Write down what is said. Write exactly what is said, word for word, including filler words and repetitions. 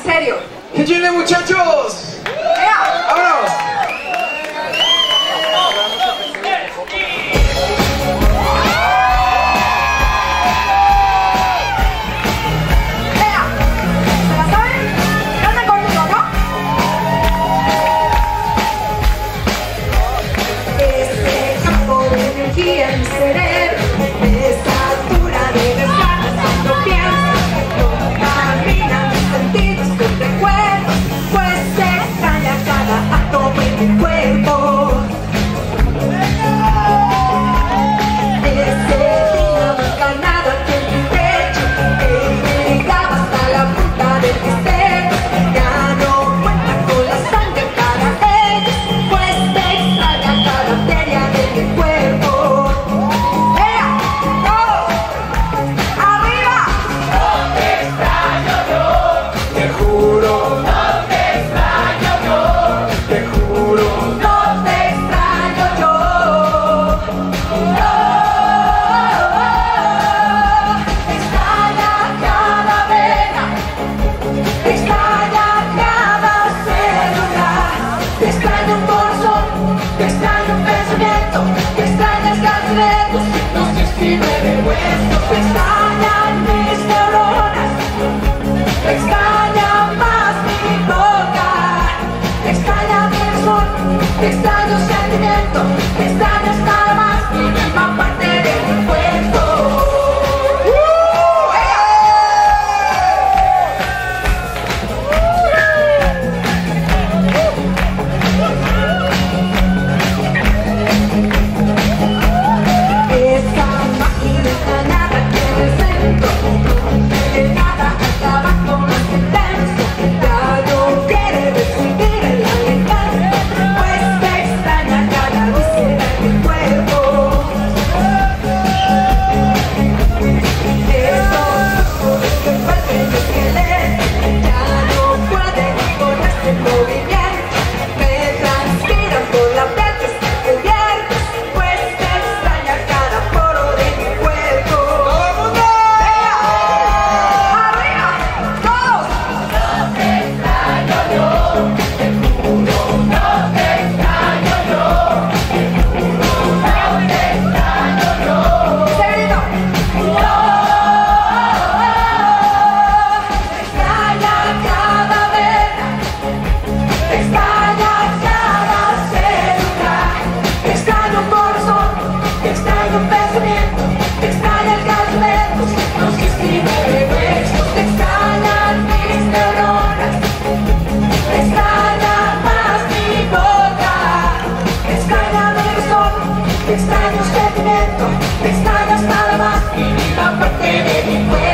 serio. ¡Que llene, muchachos! ¡Ea! ¡Vámonos! En mi cerebro, esa altura debe estar cuando pienso, no caminan mis sentidos, tus recuerdos, pues se extraña cada átomo en mi cuerpo. Ese día nunca nada que en mi pecho, que me llegaba hasta la punta del bistec, ya no cuenta con la sangre para ellos, pues se extraña cada arteria de mi cuerpo. Me extrañan mis neuronas, me extraña más mi boca, me extraña mi sol, me extraño sentimiento, me extrañas nada más mi misma parte de mi cuerpo. Esa máquina nada que en el centro, donde nada acaba con más intenso, ya no quiere recibir el alimento, pues se extraña cada víscera en mi cuerpo. Esos ojos que envuelven mi esqueleto ya no pueden ni con este movimiento, me transpiran por la piel que está cubierta, pues se extraña cada poro de mi cuerpo. ¡Venga! ¡Arriba! ¡Todos! No te extraño yo, te juro, no te extraño yo, te juro, no te extraño yo. ¡Seguidito! ¡No! Me extraña cada vena, me extraña cada célula, me extraña un corazón, me extraña un pensamiento, me extraña el calzamento, signos que escribe de besos, me extrañan mis neuronas, me extraña más mi boca, me extraña mi sol, me extraña un sentimiento, me extrañas nada más mi vida parte de mi cuerpo.